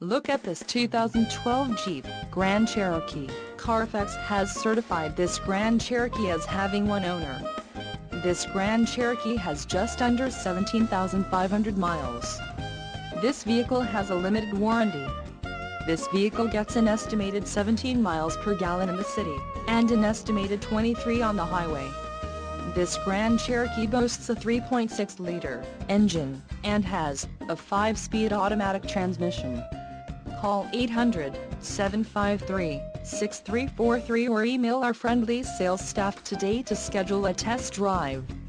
Look at this 2012 Jeep Grand Cherokee. Carfax has certified this Grand Cherokee as having one owner. This Grand Cherokee has just under 17,500 miles. This vehicle has a limited warranty. This vehicle gets an estimated 17 miles per gallon in the city, and an estimated 23 on the highway. This Grand Cherokee boasts a 3.6-liter engine, and has a 5-speed automatic transmission. Call 800-753-6343 or email our friendly sales staff today to schedule a test drive.